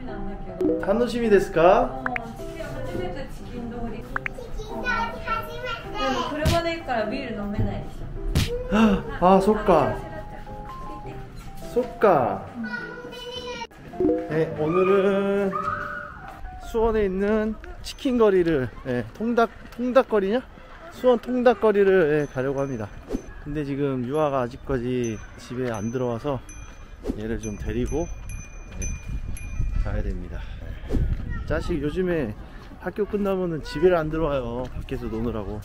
楽しみですか？ 車で行くからビール飲めないでしょ。 아, 속가. 속가. 네, 오늘은 수원에 있는 치킨 거리를, 통닭거리냐? 수원 통닭거리를 가려고 합니다. 근데 지금 유아가 아직까지 집에 안 들어와서 얘를 좀 데리고 가야 됩니다. 자식 요즘에 학교 끝나면은 집에 안 들어와요. 밖에서 노느라고.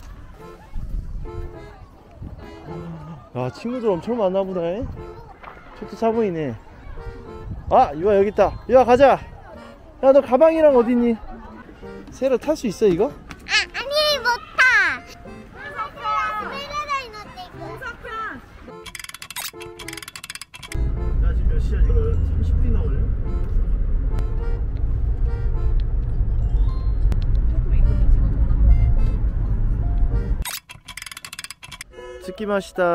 아, 친구들 엄청 많나 보다. 저도 차보이네. 아, 유아 여기 있다. 유아 가자. 야, 너 가방이랑 어딨니? 새로 탈 수 있어 이거? 아니 못 타. 야, 지금 몇 시야 지금? 30분이나 걸려? 스키마시다.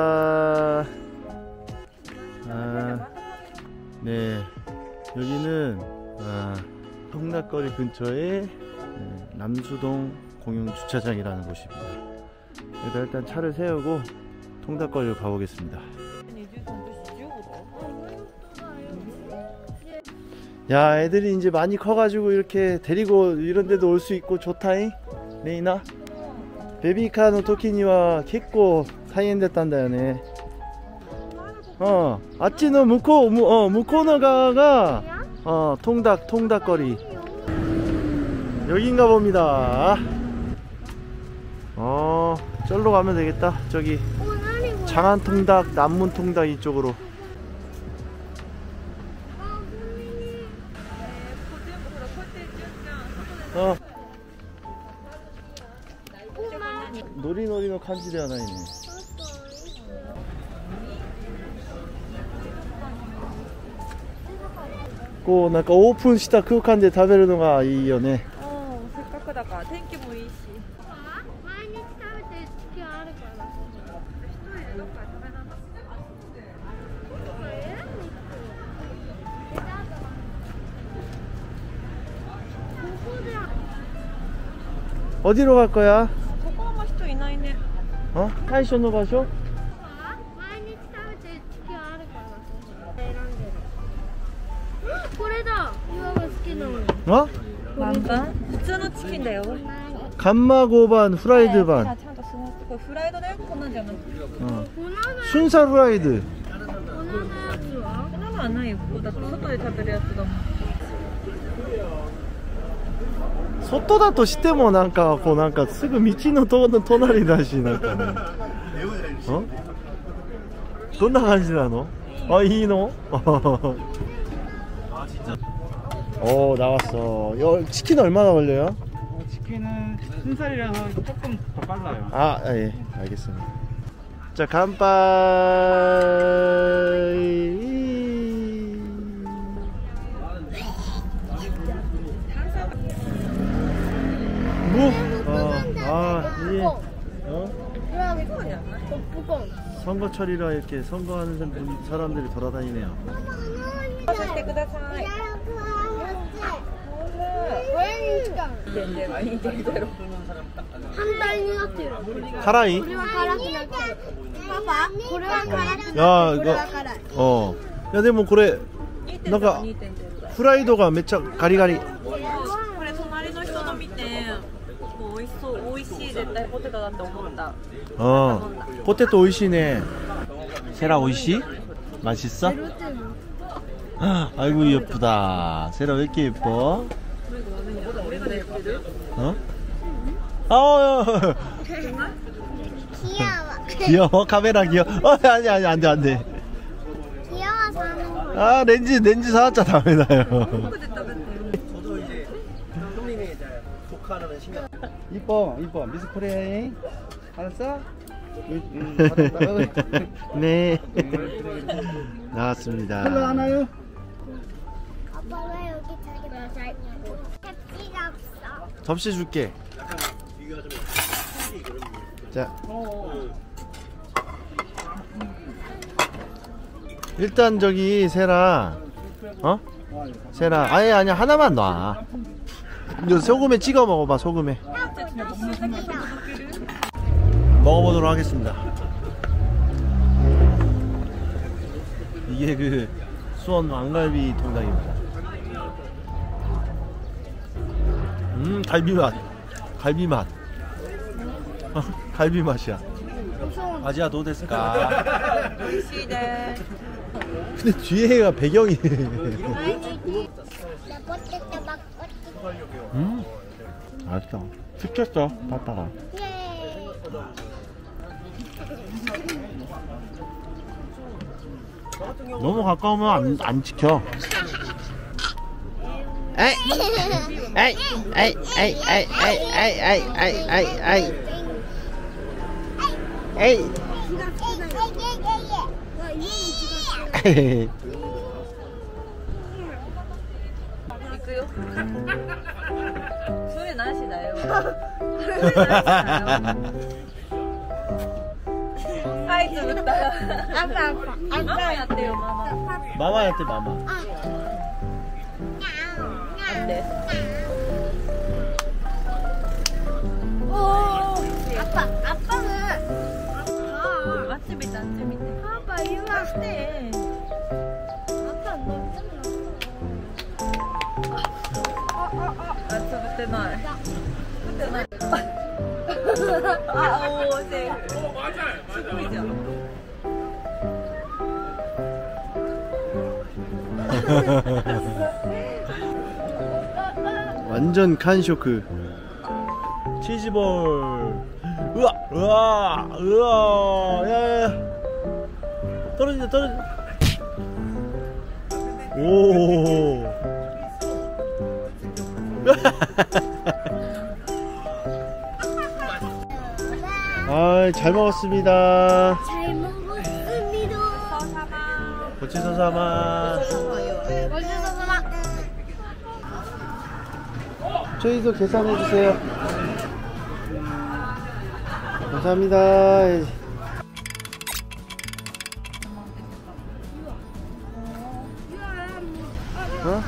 아, 네, 여기는 통닭거리 근처에 남수동 공용주차장이라는 곳입니다. 여기다 일단 차를 세우고 통닭거리로 가보겠습니다. 야, 애들이 이제 많이 커가지고 이렇게 데리고 이런 데도 올 수 있고 좋다잉. 레이나? ベビーカーの時には結構大変だったんだよね。あっちの向こうの側が통닭거리. 여긴가 봅니다. 절로 가면 되겠다. 저기 장안통닭, 남문통닭 이쪽으로. 노리노리の感じではないね。こうなんかオープンした空間で食べるのがいいよね。 せっかくだから天気もいいし。 毎日食べてる時あるから。一人でどっか食べなかった。 어디로 갈 거야? ここは人いないね。 対象の場所? 毎日食べてる時あるから選んでる。これだ。岩が好きなの。 반반? 普通のチキンだよ。 감마고반, 후라이드 반. ちゃんとフライドだよ。こんなんじゃなくて。 순살 후라이드. 粉のやつは？ 粉はないよ。だって外で食べるやつだもん。 外だとしてもなんかこうなんかすぐ道の隣だしなんかね。どんな感じなの? 아,いいの? 오, 나왔어. 치킨 얼마나 걸려요? 치킨은 순살이라서 조금 더 빨라요. 아, 예, 알겠습니다. 자, 간파이. 예. 선거철이라 이렇게 선거하는 사람들이 돌아다니네요. 카라이? 야, 이거, 야, でもこれなんかフライドがめっちゃガリガリ。 これ隣の人の見てもう美味しそう。美味しい。絶対ポテトだって思った。 포테토 오이시네. 세라 오이시? 맛있어? 아이고 예쁘다. 세라 왜 이렇게 예뻐? 귀여워. 카메라 귀여워. 아니 안돼. 귀여워서 아, 렌즈 사왔잖아. 다음에나요. 이뻐 미스 코리아. 알았어? 네. 나왔습니다. 별로 안 와요? 아빠가 여기 자기 맛있냐고. 접시가 없어. 접시 줄게. 자, 일단 저기 세라 어? 세나 아니 하나만 놔. 이거 소금에 찍어 먹어봐. 소금에 먹어보도록 하겠습니다. 이게 그 수원 왕갈비 통닭입니다. 갈비맛 갈비맛 갈비맛이야. 아지야 도 데스까? 근데 뒤에가 배경이 맛있다. 시켰어 바빠가. 너무 가까우면 안 지켜. 에이 에이 에이 에이 에이 에이 에이 에이 에이 에이 行くよ。それなしだよ。それなしだよ。はい、つぶったら。ママやってよ、ママ。 마마やってママ. なんで。おお。아빠는.あっち見て、あっち見て。아빠 이리 와. 아빠 너 있잖아. あ、つぶってない。つぶってない。あ、おー、セーフ。すごいじゃん。 완전 칸쇼크. 치즈볼. 우와 우와 우와 야야야 떨어진다 떨어진다. 오. 아, 잘 먹었습니다. 잘 먹었습니다. 고치소사마. 고치소사마. 저희도 계산해 주세요. 감사합니다. 어?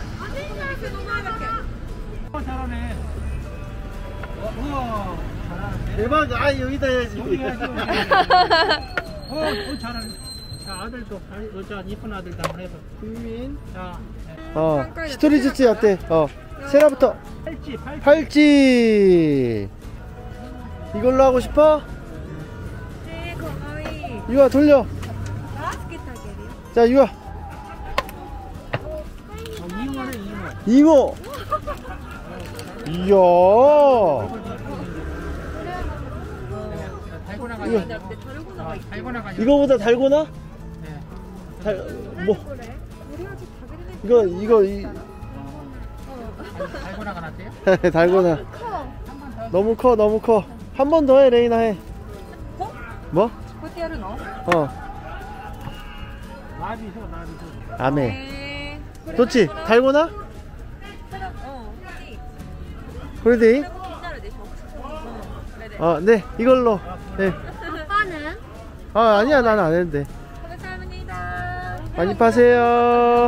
잘하네. 우와, 잘하네. 대박. 아, 여기다 해야지. 여기 해야지. 잘하네. 자, 아들도, 자, 이쁜 아들도 한번 해서. 국민. 자, 스토리즈츠 어때? 세라부터. 팔찌. 이걸로 하고 싶어? 네, 고마워요. 유아 돌려. 자, 유아. 이모네, 이모. 이모. 이야. 달고나 이거보다 달고나? 뭐? 이거 달고나가 낫대요? 달고나. 너무 커, 너무 커. 한 번 더 해, 레이나 해. 뭐? こうやってやるの? 나비소, 나비소. 아메. 좋지? 달고나? 그래 돼? 気になるでしょ。これで。 네, 이걸로. 네. 아빠는? 아니야, 난 안 해도 돼. 감사합니다. 많이 파세요.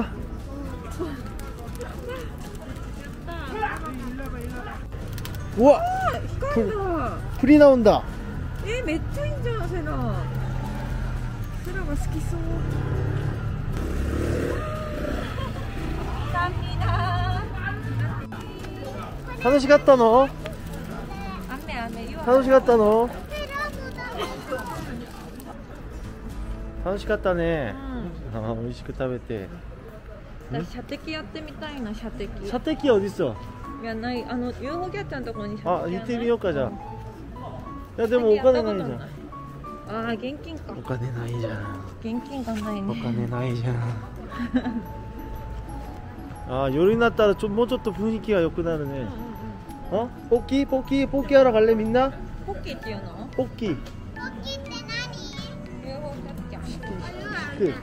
우와! 불이 나온다. めっちゃいいじゃん、セナ。セナが好きそう。 감사합니다. 사노시 갔다 너. 안돼. 사노시 갔다 너. 사노시 갔다네. 오이시쿠 타베테. 私射的やってみたいな、射的。 사테키 어딨어? いやない、UFO キャッチャーのところに射的やない。 行ってみようかじゃあ。야, でもお金ないじゃん。 ああ、現金か。 お金ないじゃん。 現金がないね。 お金ないじゃん。아,夜になったらもうちょっと雰囲気が良くなるね。ポッキー하러 갈래 민나? ポッキーっていうの？ 포끼. UFO キャッチャー。 그.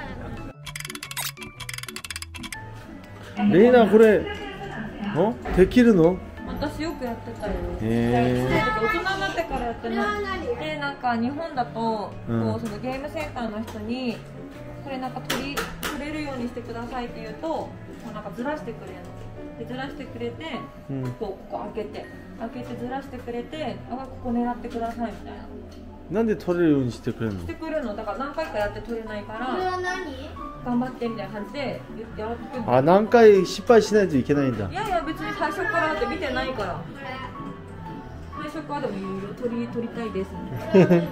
레이나 그래. 데키르 너? 私よくやってたよ。 へー。 大人になってからやってない。で、なんか日本だと、こうそのゲームセンターの人にこれなんか取り取れるようにしてくださいって言うと、こうなんかずらしてくれるの。でずらしてくれて、ここ開けてずらしてくれて、ここ狙ってくださいみたいな。 なんで取れるようにしてくれるの？ してくるの。だから何回かやって取れないから、頑張ってみたいな感じでやってくるの。 あ、何回失敗しないといけないんだ。 いやいや、別に最初からって見てないから。最初からでもいろいろ取りたいですね。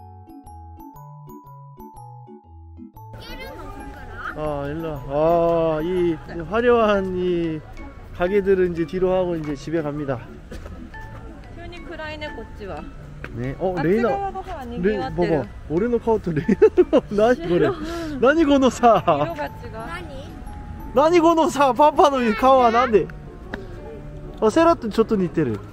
아, 일로 와. 아, 이 화려한 이 가게들은 이제 뒤로 하고 이제 집에 갑니다. 急に暗いね、こっちは。 네. あっち 레이나. 側がほら賑わってる。 봐봐. 올해의 카운트 레이나. 나니 그래. 나니 고노 사. 色が違う。 나니 고노 사. 파파의 가와 난데. 세라とちょっと似てる。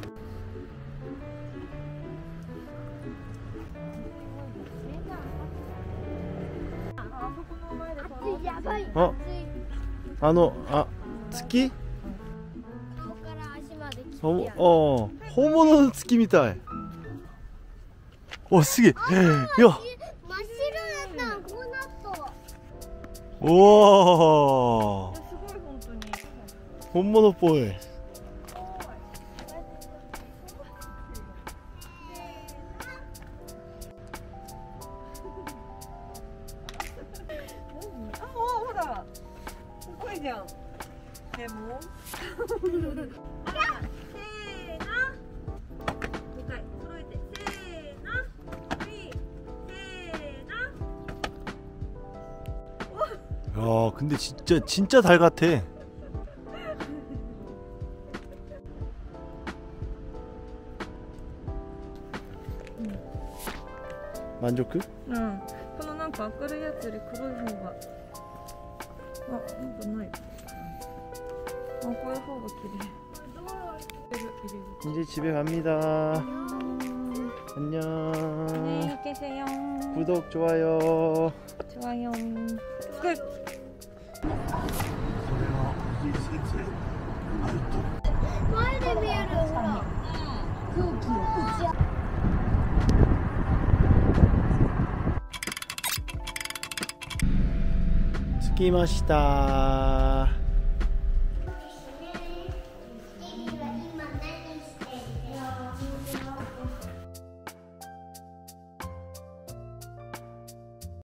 月? 本物の月みたい。お、すげえ。 真っ白やったん、こうなった。 おお。 すごい本当に。 本物っぽい。 ほら、すごいじゃん。でも。あら、せーの。2回揃えて、せーの。せーの。 야, 근데 진짜 달 같아. 만족? 응. このなんか明るいやつより黒い方が。なんかない。こういう方が綺麗。 이제 집에 갑니다. 안녕. 안녕히 계세요. 구독, 좋아요. 좋아요. 끝. 스키마시다.